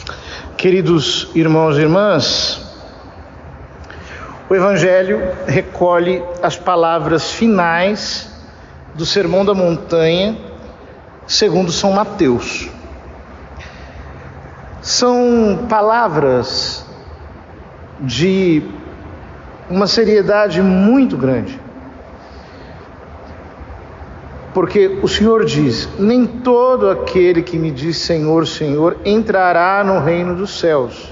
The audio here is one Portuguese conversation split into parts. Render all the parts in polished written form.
Queridos irmãos e irmãs, o Evangelho recolhe as palavras finais do Sermão da Montanha, segundo São Mateus. São palavras de uma seriedade muito grande, porque o Senhor diz: nem todo aquele que me diz Senhor, Senhor entrará no reino dos céus,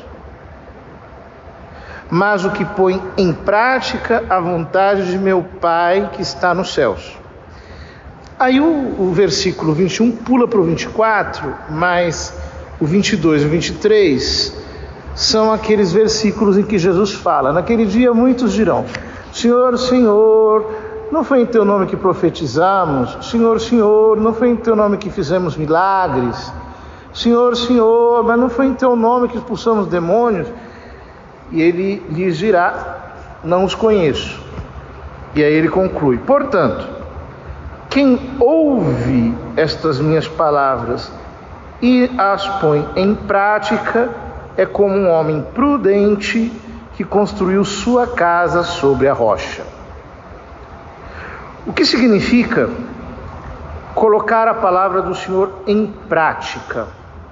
mas o que põe em prática a vontade de meu Pai que está nos céus. Aí o versículo 21 pula para o 24, mas o 22 e o 23 são aqueles versículos em que Jesus fala: naquele dia muitos dirão: Senhor, Senhor, não foi em teu nome que profetizamos? Senhor, Senhor, não foi em teu nome que fizemos milagres? Senhor, Senhor, mas não foi em teu nome que expulsamos demônios? E ele lhes dirá: não os conheço. E aí ele conclui: portanto, quem ouve estas minhas palavras e as põe em prática é como um homem prudente que construiu sua casa sobre a rocha. O que significa colocar a palavra do Senhor em prática?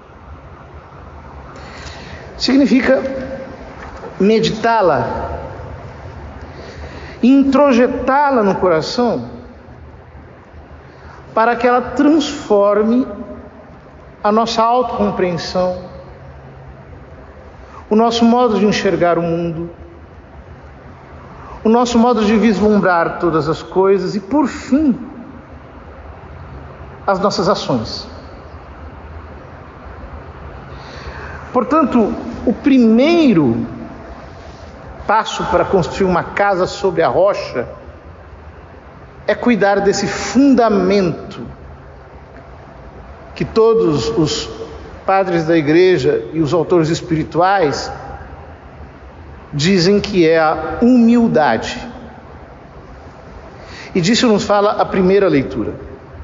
Significa meditá-la, introjetá-la no coração, para que ela transforme a nossa autocompreensão, o nosso modo de enxergar o mundo, o nosso modo de vislumbrar todas as coisas e, por fim, as nossas ações. Portanto, o primeiro passo para construir uma casa sobre a rocha é cuidar desse fundamento que todos os padres da igreja e os autores espirituais dizem que é a humildade. E disso nos fala a primeira leitura.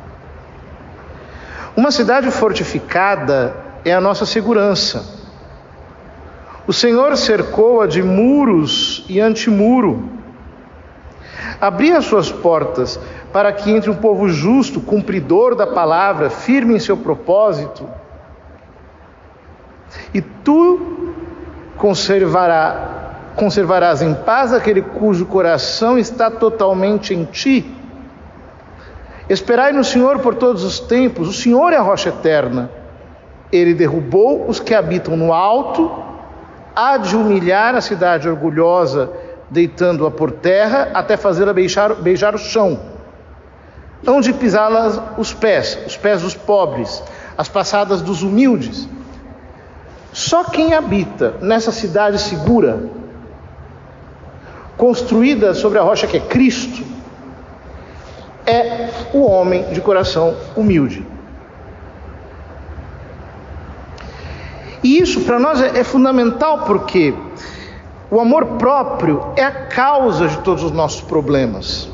Uma cidade fortificada é a nossa segurança. O Senhor cercou-a de muros e antemuro. Abria as suas portas para que entre um povo justo, cumpridor da palavra, firme em seu propósito. E tu conservarás em paz aquele cujo coração está totalmente em ti. Esperai no Senhor por todos os tempos. O Senhor é a rocha eterna. Ele derrubou os que habitam no alto, há de humilhar a cidade orgulhosa, deitando-a por terra, até fazê-la beijar o chão. Hão de pisá-las os pés dos pobres, as passadas dos humildes. Só quem habita nessa cidade segura, construída sobre a rocha que é Cristo, é o homem de coração humilde. E isso para nós é fundamental, porque o amor próprio é a causa de todos os nossos problemas.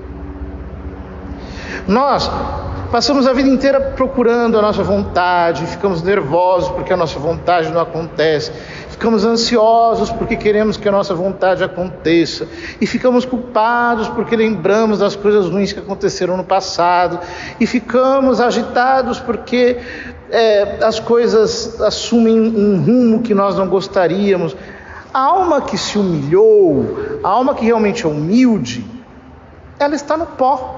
Nós passamos a vida inteira procurando a nossa vontade, ficamos nervosos porque a nossa vontade não acontece, ficamos ansiosos porque queremos que a nossa vontade aconteça, e ficamos culpados porque lembramos das coisas ruins que aconteceram no passado, e ficamos agitados porque as coisas assumem um rumo que nós não gostaríamos. A alma que se humilhou, a alma que realmente é humilde, ela está no pó.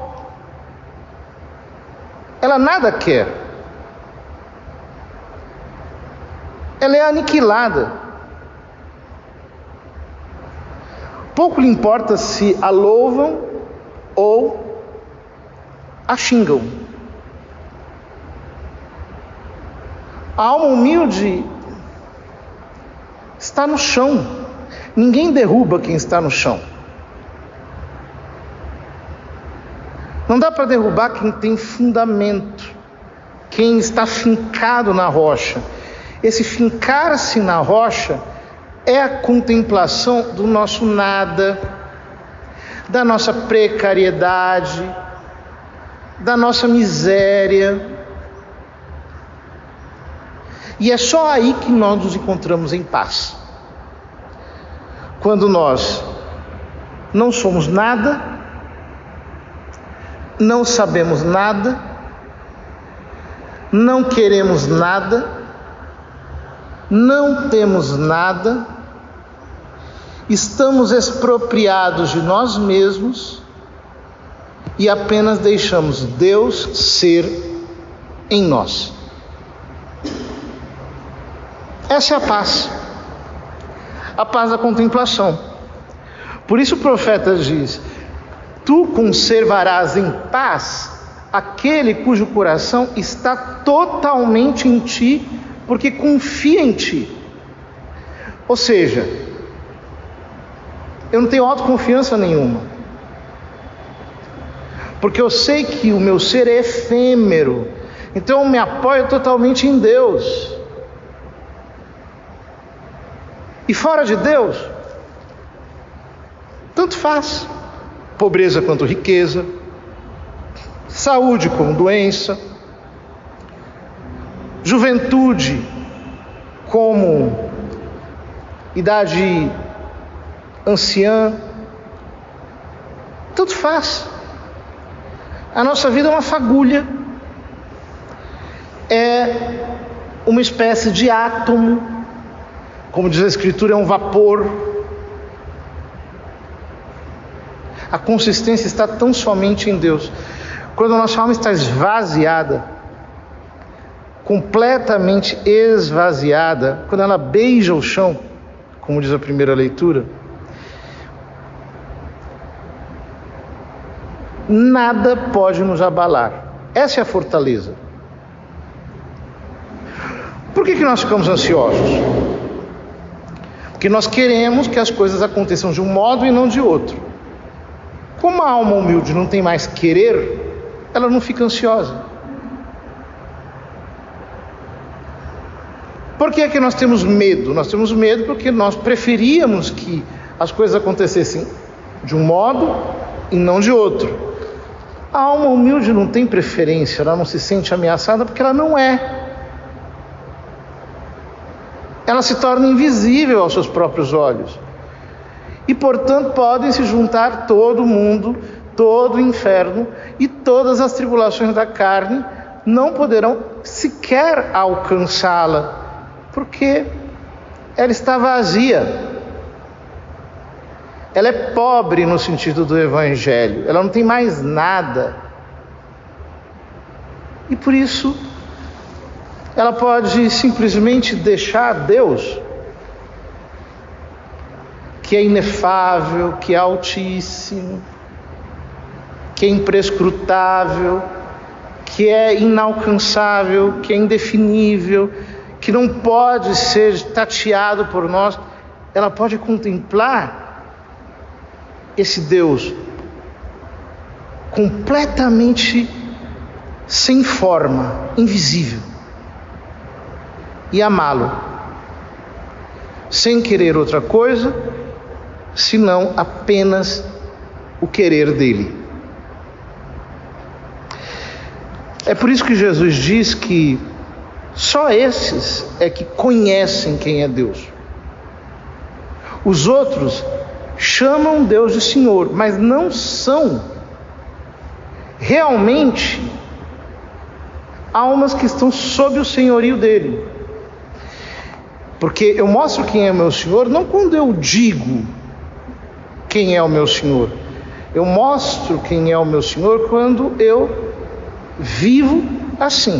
Ela nada quer. Ela é aniquilada. Pouco lhe importa se a louvam ou a xingam. A alma humilde está no chão. Ninguém derruba quem está no chão. Não dá para derrubar quem tem fundamento, quem está fincado na rocha. Esse fincar-se na rocha é a contemplação do nosso nada, da nossa precariedade, da nossa miséria. E é só aí que nós nos encontramos em paz. Quando nós não somos nada, não sabemos nada, não queremos nada, não temos nada, estamos expropriados de nós mesmos e apenas deixamos Deus ser em nós. Essa é a paz da contemplação. Por isso o profeta diz: tu conservarás em paz aquele cujo coração está totalmente em ti, porque confia em ti. Ou seja, eu não tenho autoconfiança nenhuma, porque eu sei que o meu ser é efêmero, então eu me apoio totalmente em Deus. E fora de Deus, tanto faz, pobreza quanto riqueza, saúde como doença, juventude como idade anciã, tanto faz. A nossa vida é uma fagulha, é uma espécie de átomo, como diz a Escritura, é um vapor. A consistência está tão somente em Deus. Quando a nossa alma está esvaziada, completamente esvaziada, quando ela beija o chão, como diz a primeira leitura, nada pode nos abalar. Essa é a fortaleza. Por que nós ficamos ansiosos? Porque nós queremos que as coisas aconteçam de um modo e não de outro. Como a alma humilde não tem mais querer, ela não fica ansiosa. Por que é que nós temos medo? Nós temos medo porque nós preferíamos que as coisas acontecessem de um modo e não de outro. A alma humilde não tem preferência, ela não se sente ameaçada porque ela não é. Ela se torna invisível aos seus próprios olhos. E, portanto, podem se juntar todo mundo, todo o inferno e todas as tribulações da carne não poderão sequer alcançá-la, porque ela está vazia. Ela é pobre no sentido do Evangelho, ela não tem mais nada. E por isso, ela pode simplesmente deixar Deus, que é inefável, que é altíssimo, que é imprescrutável, que é inalcançável, que é indefinível, que não pode ser tateado por nós. Ela pode contemplar esse Deus completamente sem forma, invisível, e amá-lo, sem querer outra coisa, senão apenas o querer dele. É por isso que Jesus diz que só esses é que conhecem quem é Deus. Os outros chamam Deus de Senhor, mas não são realmente almas que estão sob o senhorio dele. Porque eu mostro quem é o meu Senhor não quando eu digo quem é o meu Senhor. Eu mostro quem é o meu Senhor quando eu vivo assim,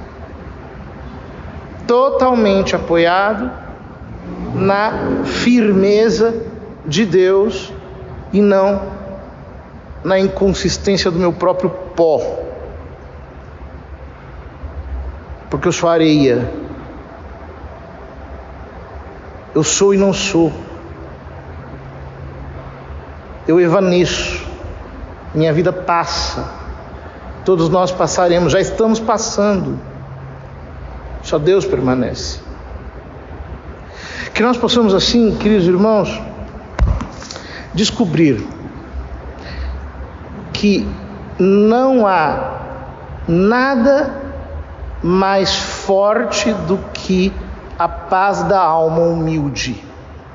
totalmente apoiado na firmeza de Deus e não na inconsistência do meu próprio pó. Porque eu sou areia. Eu sou e não sou. Eu evaneço. Minha vida passa. Todos nós passaremos, já estamos passando. Só Deus permanece. Que nós possamos assim, queridos irmãos, descobrir que não há nada mais forte do que a paz da alma humilde.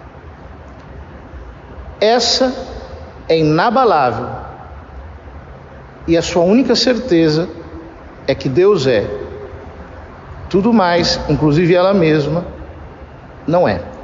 Essa é inabalável, e a sua única certeza é que Deus é. Tudo mais, inclusive ela mesma, não é.